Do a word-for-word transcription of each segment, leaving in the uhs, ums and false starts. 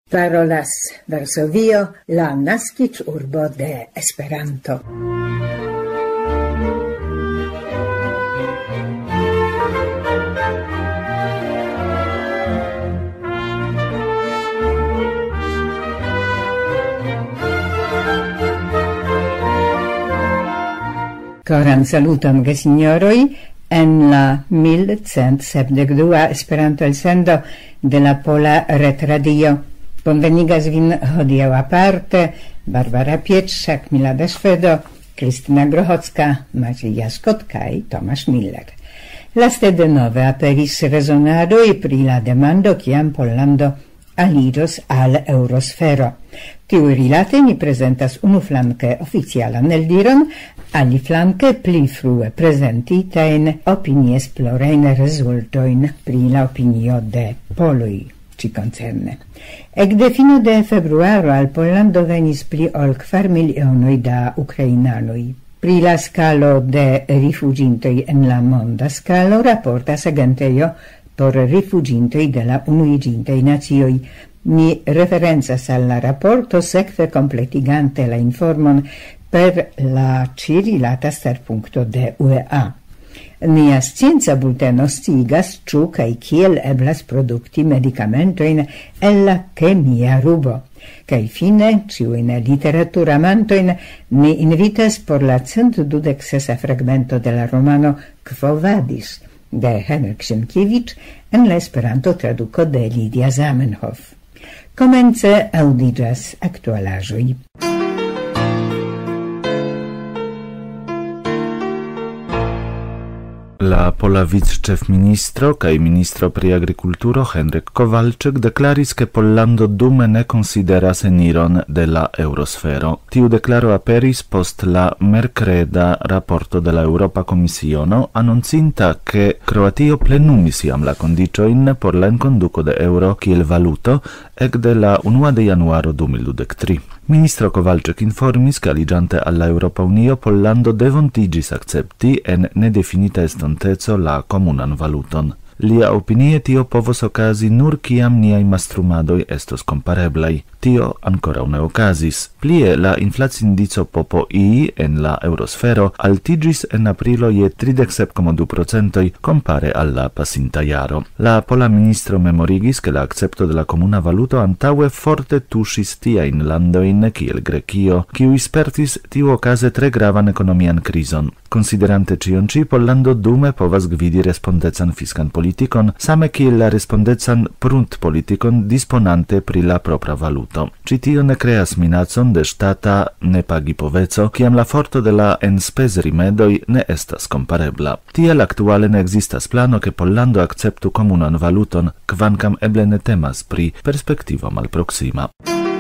Parolas Varsovio, la naskiĝurbo de Esperanto. Koran saluton, gesignoroj, en la mil cent sepdek dua Esperanto elsendo de la Pola Retradio. Bonvenigas vin hodiaŭ aparte Barbara Pietrzak, Milada Szwedo, Krystyna Grochocka, Maciej Jaskot kaj Tomasz Miller. Laste denove aperis rezonadoj pri la demando kiam Pollando aliros al Eurosfero. Tiu rilate ni prezentas unuflanke oficialan eldiron, aliflanke pli frue prezentitajn opiniesplorajn rezultojn pri la opinio de poloj ci koncerne. Ekde fino de februaro al Pollando venis pli ol kvar milionoj da ukrainanoj. Pri la skalo de rifuĝintoj en la monda skalo raportas agentejo por rifuĝintoj de la Unuiĝintaj Nacioj. Ni referencas alla rapporto sekve completigante la informon per la cirilata starpunkto de U E A. Nia scienza bulteno sciigas ĉu kaj kiel eblas produkti medikamentojn el la kemia rubo. Kaj fine, ĉiujn literaturamantojn ni invitas por la cent dudek sesa fragmento de la romano Quo Vadis de Henryk Sienkiewicz en la Esperanto traduko de Lidia Zamenhof. Komence aŭdiĝas aktualaĵoj. La pola vicĉefministro kaj ministro pri agrikulturo Henryk Kowalczyk deklaris, ke Pollando dume ne konsideras eniron de la Eurosfero. Tiu deklaro aperis post la merkreda raporto de la Eŭropa Komisiono anoncinta, ke Kroatio plenumis jam la kondiĉojn por la enkonduko de eŭro kiel valuto ekde la unua de januaro du mil dudek tri. Ministro Kowalczyk informis, ke aliĝante al la Eŭropa Unio Pollando devontiĝis akcepti en nedefinita estonteco la komunan valuton. Lia opinie tio povos okazi nur kiam niaj mastrumadoj estos kompareblaj. Tio ankoraŭ ne okazis. Plie la inflacindico P P I en la Eurosfero altiĝis en aprilo je tridek sep komo du procentoj kompare al la pasinta jaro. La pola ministro memorigis, ke la akcepto de la komuna valuto antaŭe forte tuŝis tiajn landojn kiel Grekio, kiuj spertis tiuokaze tre gravan ekonomian krizon. Konsiderante ĉion ĉi, Pollando dume povas gvidi respondecan fiskan politikon, same kiel la respondecan pruntpolitikon disponante pri la propra valuto. Ĉi tio ne kreas minacon de ŝtata nepagipoveco, kiam la forto de la enspezrimedoj ne estas komparebla. Tiel aktuale ne ekzistas plano, ke Pollando akceptu komunan valuton, kvankam eble ne temas pri perspektivo malproksima.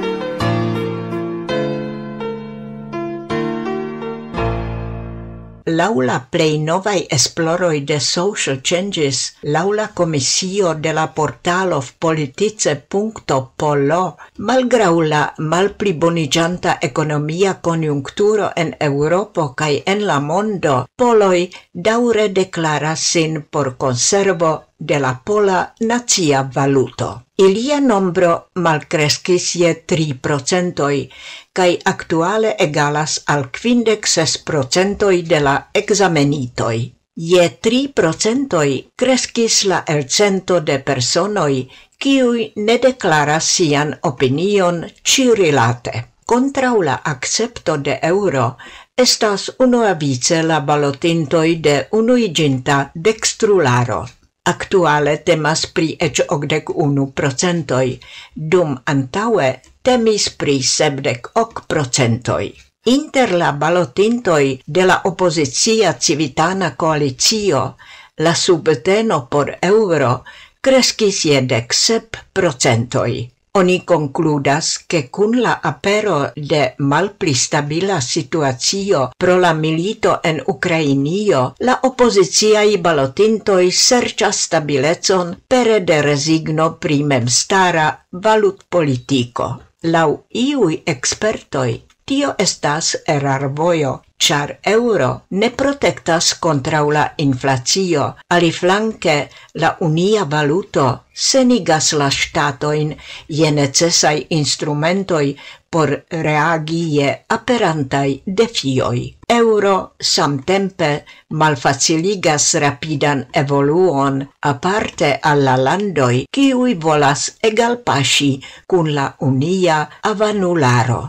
Laŭ la plej novaj esploroj de social changes, laŭ la komisio de la portalo politice punkto polo, malgraŭ la malpliboniĝanta ekonomia konjunkturo en Eŭropo kaj en la mondo, poloj daŭre deklaras sin por konservo de la pola nacia valuto. Ilia nombro malkreskis je tri procentoj kaj aktuale egalas al kvindek ses procentoj de la ekzamenitoj. Je tri procentoj kreskis la elcento de personoj, kiuj ne deklaras sian opinion ĉiurilate. Kontraŭ la akcepto de eŭro estas unuavice la balotintoj de unuiĝinta dekstrularo. Aktuale temas pri eĉ okdek unu procentoj, dum antaŭe temis pri sepdek ok procentoj. Inter la balotintoj de la opozicia Civitana Koalicio, la subteno por eŭro kreskis je dek sep procentoj. Oni konkludas, ke kun la apero de malpli stabila situacio pro la milito en Ukrainio, la opoziciaj balotintoj serĉas stabilecon pere de rezigno pri memstara valutpolitiko. Laŭ iuj ekspertoj, tio estas erarvojo, char euro ne protectas contra la inflatio, aliflanke la unia valuto senigas la statoin je necesai instrumentoi por reagie aperantai defioi. Euro samtempe malfaciligas rapidan evoluon aparte alla landoi kiui volas egalpasci cun la unia avanularo.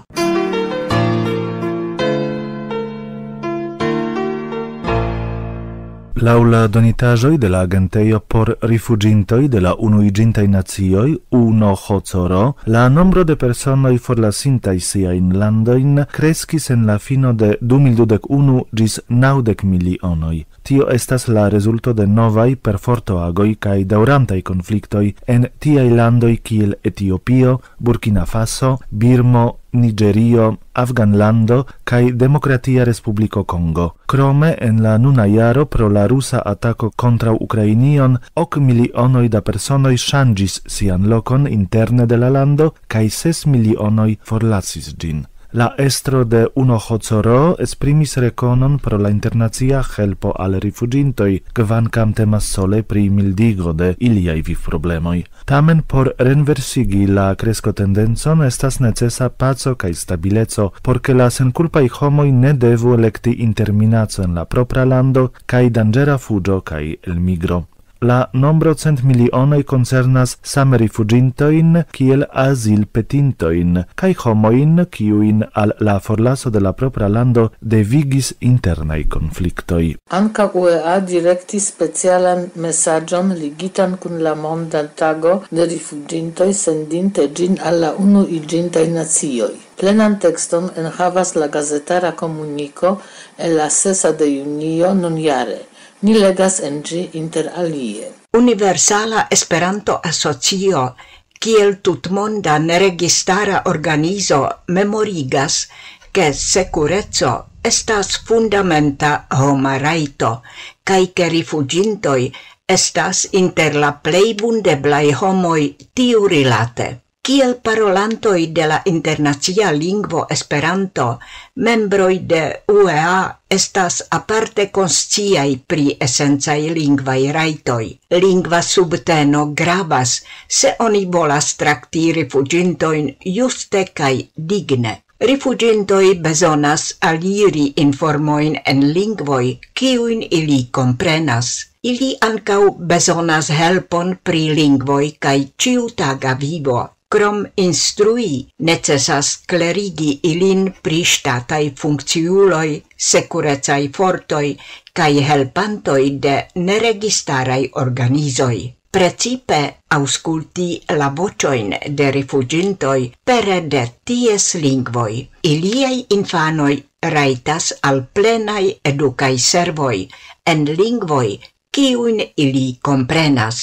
Laŭ la donitaĵoj de la agentejo por rifugintoj de la Unuiĝintaj Nacioj UNOHCR, la nombro de personoj forlasintaj siajn landojn kreskis en la fino de du mil dudek unu ĝis naŭdek milionoj. Tio estas la rezulto de novaj perfortoagoj kaj daŭrantaj konfliktoj en tiaj landoj kiel Etiopio, Burkina Faso, Birmo, Nigerio, Afganlando kaj Demokratia Respubliko Kongo. Krome en la nuna jaro pro la rusa atako kontraŭ Ukrainion ok milionoj da personoj ŝanĝis sian lokon interne de la lando kaj ses milionoj forlasis ĝin. La estro de UNOHCR esprimis rekonon pro la internacia helpo al rifugintoj, kvankam temas sole pri mildigo de iliaj vivproblemoj. Tamen por renversigi la kreskotendencon estas necesa paco kaj stabileco, por ke la senkulpaj homoj ne devu elekti inter minaco en la propra lando kaj danĝera fuĝo kaj elmigro. La nombro cent milionoj koncernas same rifuĝintojn kiel azilpetintojn kaj homojn, kiujn al la forlaso de la propra lando devigis internaj konfliktoj. Ankaŭ U E A direktis specialan mesaĝon ligitan kun la Monda Tago de Rifuĝintoj, sendinte ĝin al la Unuiĝintaj Nacioj. Plenan tekston enhavas la gazetara komuniko el la sesa de junio nunjare. Ni legas en ĝi inter alie. Universala Esperanto Asocio, kiel tutmonda neregistara organizo, memorigas, ke sekureco estas fundamenta homa rajto, kaj ke rifuĝintoj estas inter la plej vundeblaj homoj tiurilate. Kiel parolantoj de la internacia lingvo Esperanto, membroj de U E A estas aparte konsciaj pri esencaj lingvaj rajtoj. Lingva subteno gravas, se oni volas trakti rifuĝintojn juste kaj digne. Rifuĝintoj bezonas aliri informojn en lingvoj, kiujn ili komprenas. Ili ankaŭ bezonas helpon pri lingvoj kaj ĉiutaga vivo. Krom instrui, necesas klerigi ilin pri ŝtataj funkciuloj, sekurecaj fortoj kaj helpantoj de neregistaraj organizoj. Precipe aŭskulti la voĉojn de rifuĝintoj pere de ties lingvoj. Iliaj infanoj rajtas al plenaj edukaj servoj en lingvoj, kiujn ili komprenas.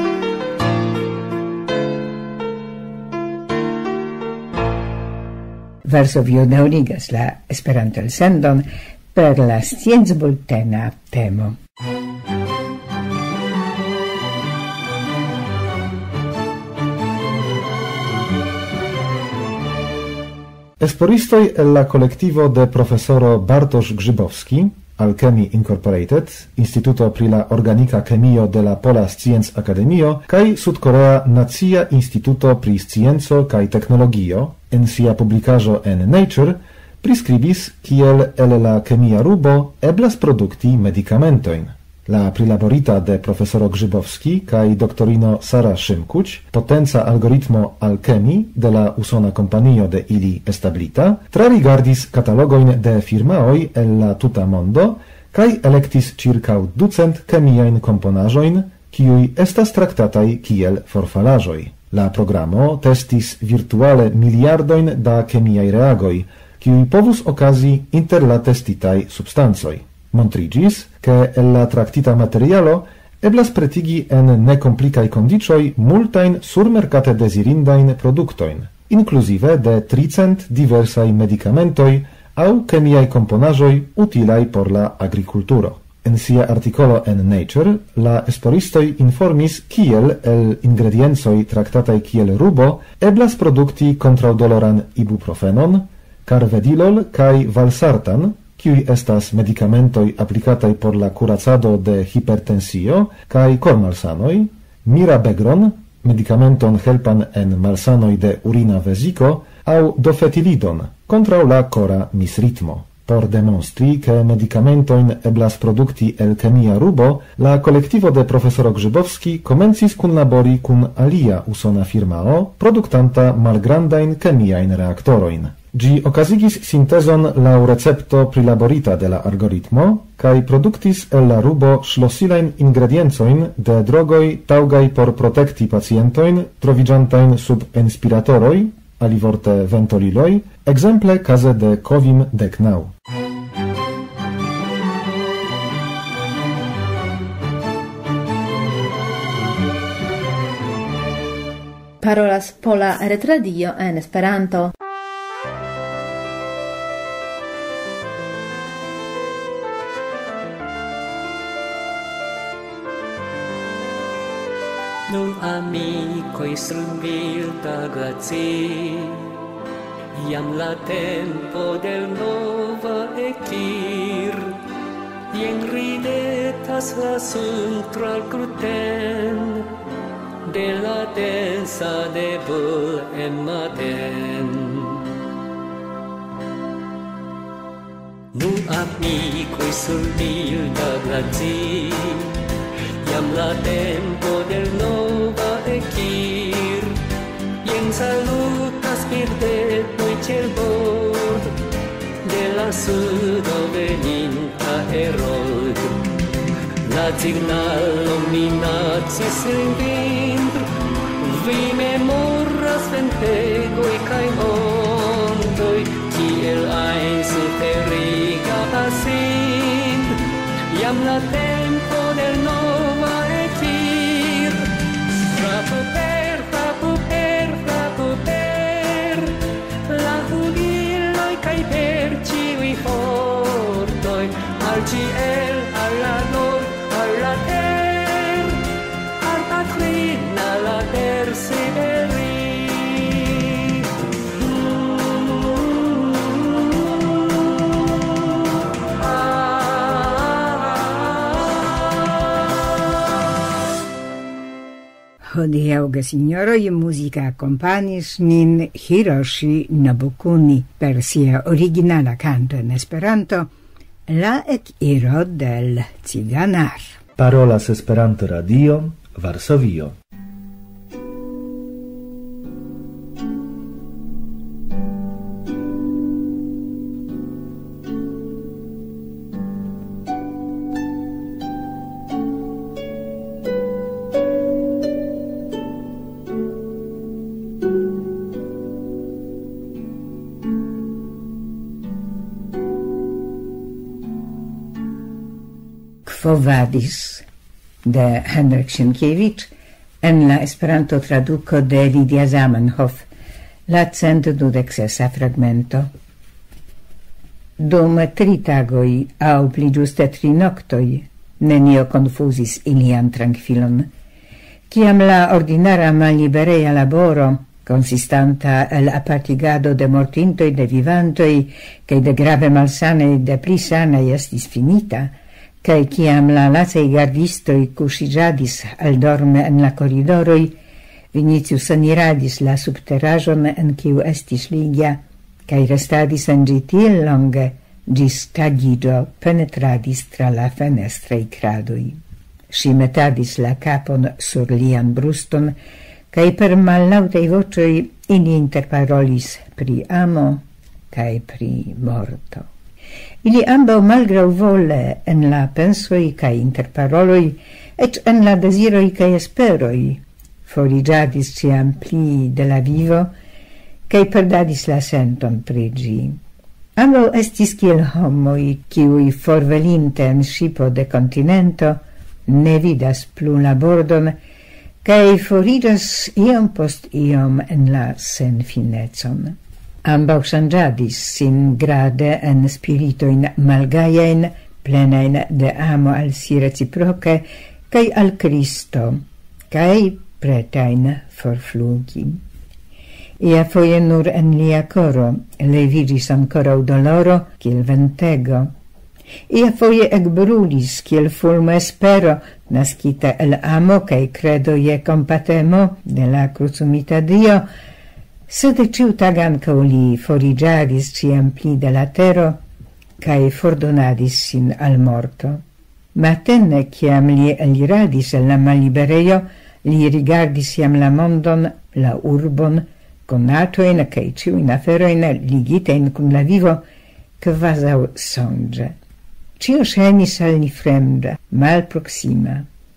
Varsovio daŭrigas la Esperanto-elsendon per la sciencbultena temo. Esploristoj el la kolektivo de profesoro Bartosz Grzybowski, Alchemy Incorporated, Instituto pri la Organika Kemio de la Pola Scienc Akademio kaj Sudkorea Nacia Instituto pri Scienco kaj Teknologio en sia publikaĵo en Nature priskribis kiel el la kemia rubo eblas produkti medikamentojn. La prilaborita de profesoro Grzybowski kaj doktorino Sara Szymkuć, potenca algoritmo Alchemy de la usona kompanio de ili establita, trarigardis katalogojn de firmaoj el la tuta mondo kaj elektis ĉirkaŭ ducent kemiajn komponaĵojn, kiuj estas traktataj kiel forfalaĵoj. La programo testis virtuale miliardojn da kemiaj reagoj, kiuj povus okazi inter la testitaj substancoj. Montrigis, che el la tractita materialo eblas pretigi en necomplicai condicioi multain surmercate desirindain productoin, inclusive de tricent diversai medicamentoi au chemiai componajoi utilai por la agriculturo. En sia articolo en Nature, la esploristoi informis kiel el ingredienzoi tractatai kiel rubo eblas produkti kontraŭdoloran ibuprofenon, carvedilol kai valsartan, kiui estas medicamentoi applicatai por la curacado de hipertensio kai cormalsanoi, mirabegron, medicamenton helpan en malsanoi de urina vesico, au dofetilidon, contra la cora misritmo. Por demonstri che medicamentoin eblas producti el chemia rubo, la collectivo de profesoro Grzybowski comencis kunlabori kun alia usona firmao, productanta malgrandain chemiain reaktoroin. Gi okazigis sintezon lau recepto prilaborita de la algoritmo, kai productis el la rubo schlossilein ingredienzoin de drogoi taugai por protekti pacientoin trovigiantain sub inspiratoroi, alivorte ventoliloi, exemple case de covim decnau. Parolas Pola Retradio en Esperanto. Nun amicoi strumbilta grazi, iam la tempo del nova ecir, ien ridetas la suntral gluten, de la densa debul en maten. Nun amicoi strumbilta grazi, iam la tempo del nova ecir, ien salutas birdetoi ciel bord, de la sudo veninta herold. La signalo minacis in vintr, vi memoras ventegoi cae montoi, ciel ein superriga pasint, iam la tempo del nova ecir. Frapu per, frapu per, frapu per, la jugiloi cae per ciui fortoi, al ciel, alla nord, alla ter, al patrina la perseveri. Hodiaŭ, gesignoroj, muzika akompanis nin Hiroshi Nobukuni per sia originala canto en Esperanto, La ekiro del Ciganar. Parolas Esperanto Radio, Varsovio. Quo vadis de Henryk Sienkiewicz en la Esperanto traduco de Lidia Zamenhof, la cent dudek sesa fragmento. Dum tri tagoi au pli giuste tri noctoi, nenio confusis ilian tranquilon. Ciam la ordinara malliberea laboro, consistanta el apartigado de mortintoi de vivantoi, cae de grave malsanei de pli sanei estis finita, cae ciam la lasei gardistoi cusigiadis al dorme en la corridoroi, Vinicius eniradis la subterrajon en ciu estis Ligia, cae restadis en gi tiel longe, gis tagigio penetradis tra la fenestrei cradoi. Si metadis la capon sur lian bruston, cae per mallautei vocioi ili interparolis pri amo, cae pri morto. Ili ambau malgrau vole en la pensoi cae interparoloi, ec en la desiroi cae esperoi, forigiadis ciam pli de la vivo, cae perdadis la senton prigi. Ambau estis kiel homoi, kiui forvelinte en shipo de continento, ne vidas plu la bordon, cae forigas iom post iom en la senfinecon. Ambau sangiadis sin grade en spiritoin malgaien, plenain de amo al si reciproce, cae al Cristo, cae pretain forflugi. ia foje nur en lia coro leviĝis ankoraŭ doloro kiel ventego. Ia foje ekbrulis kiel fulmo espero, naskita el amo kaj kredo je kompatemo de la krucumita Dio, sed ĉiutaga ankaŭ li foriĝadis ĉiam pli de la tero kaj fordonadis sin al morto. Matene, kiam li eliradis el la malliberejo, li rigardis jam la mondon, la urbon, konatojn kaj ĉiujn aferojn ligitajn kun la vivo, kvazaŭ sonĝe. Cio ŝajnis al li fremda, malproksima,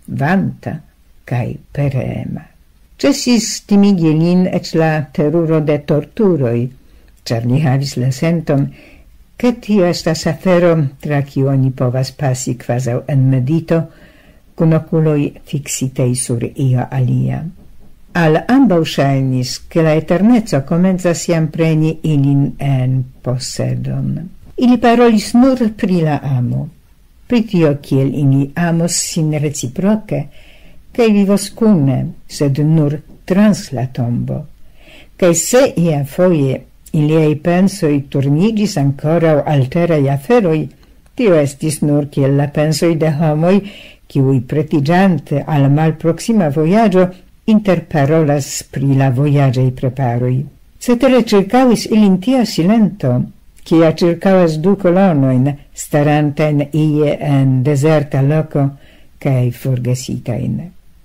vanta kaj pereema. Ĉesis timigi lin eĉ la teruro de torturoj, ĉar li havis la senton, ke tio estas afero tra kiu oni povas pasi kvazaŭ en medito, kun okuloj fiksitej sur io alia. Al ambaŭ ŝajnis, ke la eterneco komencas jam preni ilin en posedon. Ili parolis nur pri la amo, pri tio kiel ili amos sin reciproke, kaj vivos kune, sed nur trans la tombo. Kaj se ia foje iliaj pensoj turnigis ankoraŭ alteraj aferoj, tio estis nur kiel la pensoj de homoj, kiuj pretiĝante al malproksima vojaĝo interparolas pri la vojaĝaj preparoj. Cetere ĉirkaŭis ilin tia silento, kia circauas du colonoin staranten ie en deserta loco cae forgesitain.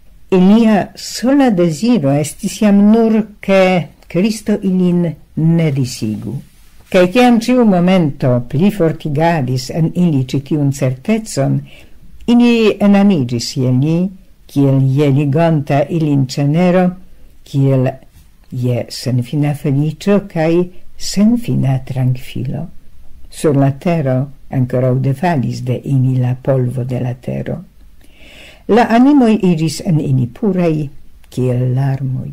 Ilia sola desiro estis jam nur che Cristo ilin ne disigu. Cae ciam ciu momento pli fortigadis en ili citiun certezon, ili enamigis je li, kiel je ligonta ilin cenero, kiel je senfina felicio cae senfina tranquilo. Sur la tero ancora defalis de ini la polvo de la tero. La animoi iris en ini purei, kiel larmoi.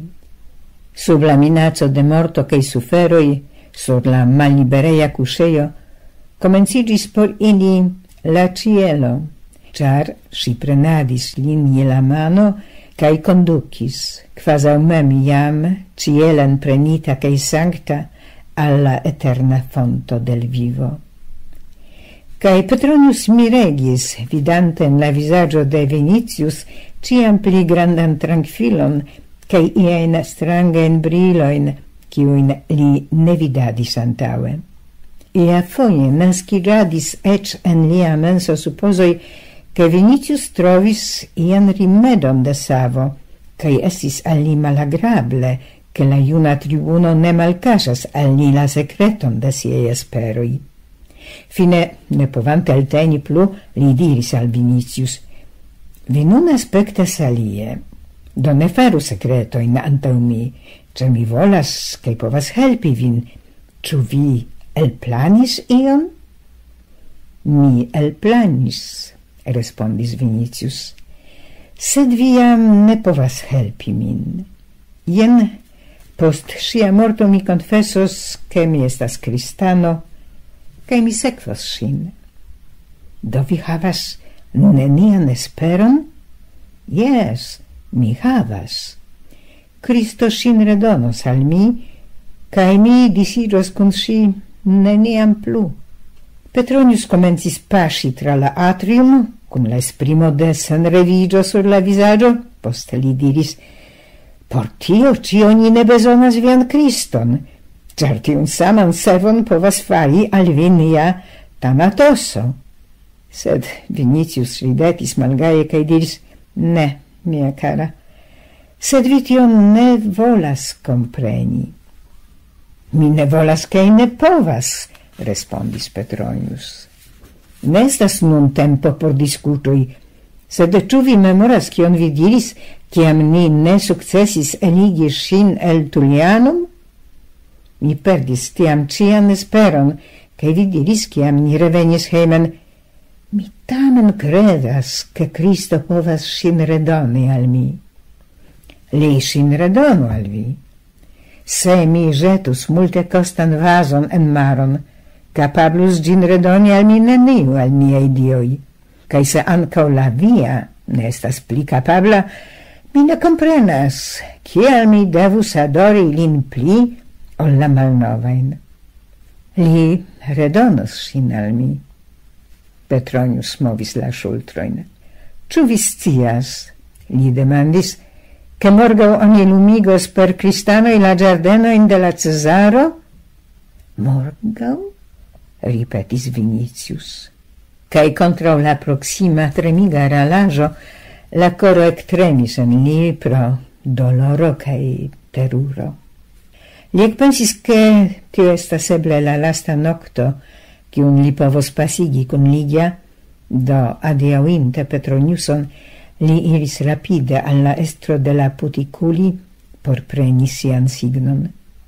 Sub la minaco de morto cae suferoi, sur la mallibereia cusceio, comencigis por ili la cielo, char si prenadis lin je la mano, cae conducis, quasau mem iam, cielen prenita cae sancta, alla eterna fonto del vivo. Cae Petronius miregis, vidante en la visaggio de Vinicius, ciam pli grandan tranquilon, cae ien strangen briloin, ciuin li ne vidadis antaue. Ia foje nascigadis ec en lia menso supposoi, che Vinicius trovis ian rimedon de savo, cae estis al li malagrable, che la iuna tribuno ne malcasas al li la secreton de siei esperoi. Fine, ne povante alteni plu, li diris al Vinicius: Vi nun aspectas alie, do ne faru secretoin antau mi, cer mi volas, che povas helpi vin, ciu vi elplanis ion? Mi elplanis, respondis Vinicius, sed viam ne povas helpi min. Jen, post sia morto mi confessos che mi estas cristano, che mi sekvos sin. Do vi havas nenian esperon? Yes, mi havas. Cristo sin redonos al mi, cae mi disiros cun si neniam plu. Petronius comencis pasci tra la atrium, cun la esprimo de senrevigio sur la visaggio, poste li diris: Por tio ci oni ne besonas vian Christon, cer tiun saman servon povas fari al vi nia Tanatoso. Sed Vinicius ridetis malgaie cae diris: Ne, mia cara, sed vi tion ne volas compreni. Mi ne volas cae ne povas, respondis Petronius. Ne estas nun tempo por discutoi, sed ciu vi memoras cion vi diris, ciam ni ne successis eligi sin el Tullianum? Mi perdis tiam cian esperon, cae vi diris ciam ni revenis heimen: Mi tamen credas che Cristo povas sin redoni al mi. Li sin redonu al vi. Se mi jetus multe costan vason en maron, capablus gin redoni al mi neniu al miei dioi, cae se ancau la via ne estas pli capabla, mi ne comprenas, ciel mi devus adori lin pli, ol la malnovain. Li redonos sin al mi. Petronius movis la ŝultrojn. Ĉu vi scias, li demandis, che morgaŭ oni lumigos per kristanoj la ĝardenojn de la Cezaro? Morgaŭ? Ripetis Vinicius. Kaj kontraŭ la proksima tremiga ralaĵo la koro ektremis en li pro doloro kaj teruro. Li ekpensis, ke tio estas eble la lasta nokto, kiun li povos pasigi kun Ligia, do adiaŭinte Petroniuson, li iris rapide al la estro de la Puticuli por preni sian signon.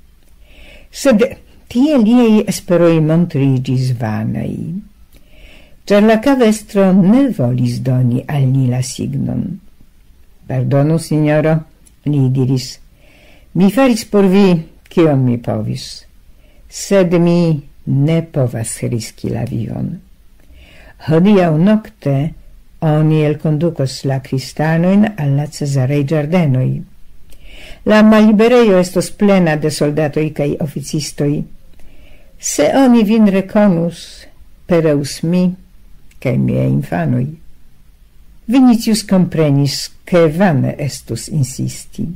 Sed tie liaj esperoj montriĝis vanaj, ĉar la kavestro ne volis doni al li la signon. Pardonu, signoro, li diris, mi faris por vi kion mi povis, sed mi ne povas riski la vivon. Hodiaŭ nokte oni elkondukos la kristanojn al la Cezarej ĝardenoj. La malliberejo estos plena de soldatoj kaj oficistoj. Se oni vin rekonus, pereus mi kaj miaj infanoj. Vinicius komprenis, ke vane estus insisti.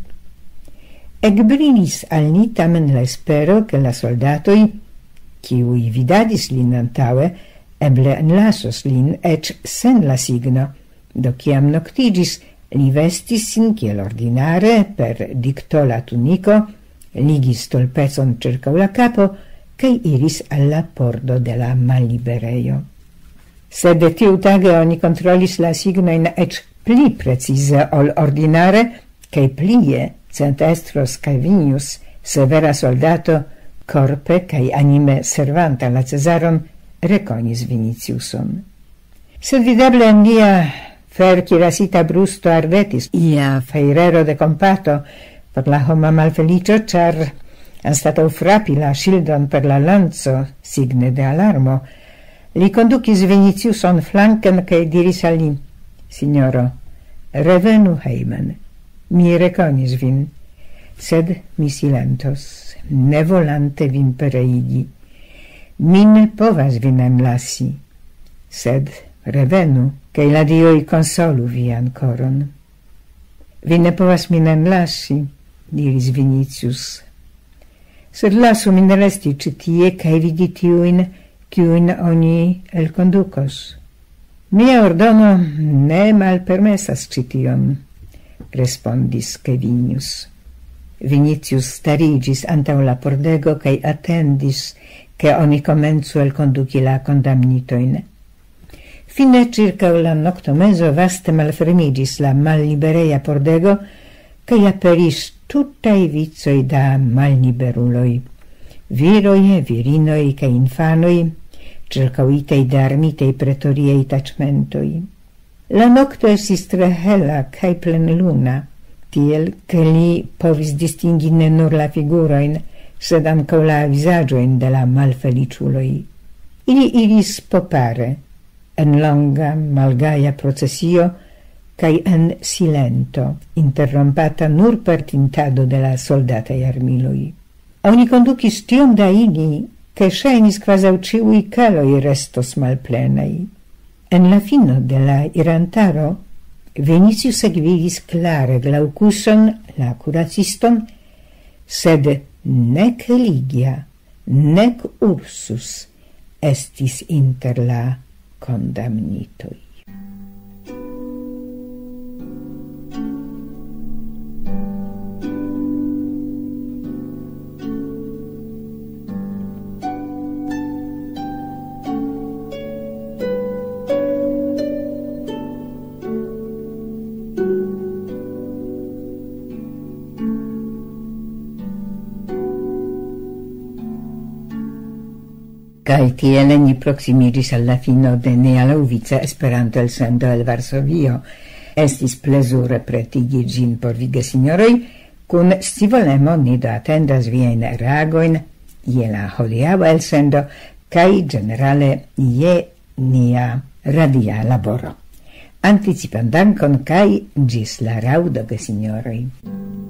Ekbrilis al ni tamen la espero, ke la soldatoj, kiuj vidadis lin antaŭe, eble enlasos lin eĉ sen la signo, do kiam noktiĝis, li vestis sin kiel ordinare per diktola tuniko, ligis stolpecon ĉirkaŭ la kapo kaj iris al la pordo de la malliberejo. Sed tiutage oni kontrolis la signojn eĉ pli precize ol ordinare, kaj plie Centestros kaj Vinius, severa soldato, corpe kaj anime servanta la Cezaron, rekonis Viniciuson. Sed videble en lia ferkirasita brusto ardetis ia fejrero de kompato por la homa malfeliĉo, ĉar anstataŭ frapi la ŝildon per la lanco, signe de alarmo, li kondukis Viniciuson flanken kaj diris al li, signoro, revenu hejmen. Mi rekonis vin, sed mi silentos, ne volante vin pereigi. Mi ne povas vin enlasi, sed revenu, kaj la dioj konsolu vian koron. Vi ne povas min enlasi, diris Vinicius, sed lasu min resti ĉi tie kaj vidi tiujn, kiujn oni elkondukos. Mia ordono ne malpermesas ĉi tion, respondis Vinius. Vinicius starigis antaŭ la pordego kaj atendis, ke oni komencu elkonduki la kondamnitojn. Fine ĉirkaŭ la noktomezo vaste malfermigis la mallibereja pordego kaj aperis tutaj vicoj da malliberuloj, viroj, virinoj kaj infanoj, ĉirkaŭitaj de armitej pretoriaj taĉmentoj. La nocto estis tre hela kaj plenluna, tiel ke li povis distingi ne nur la figurojn, sed ankaŭ la vizaĝojn de la malfeliĉuloj. Ili iris popare, en longa malgaja procesio kaj en silento, interrompata nur per tintado de la soldataj armiloj. Oni kondukis tiom da ili, ke ŝajnis kvazaŭ ĉiuj kaloj restos malplenaj. En la fino de la irantaro, Vinicius ekvidis klare Glaucuson, la kuraciston, sed nek Ligia, nek Ursus estis inter la kondamnitoj. Kaj tiele ni proximigis al la fino de nia laŭvica Esperanto-elsendo el Varsovio. Estis plezure pretigi ĝin por vi, gesinjoroj, kun scivolemo ni do atendas viajn reagojn je la hodiaŭa elsendo kaj ĝenerale je nia radia laboro. Anticipan dankon kaj ĝis la raŭdo, gesinjoroj.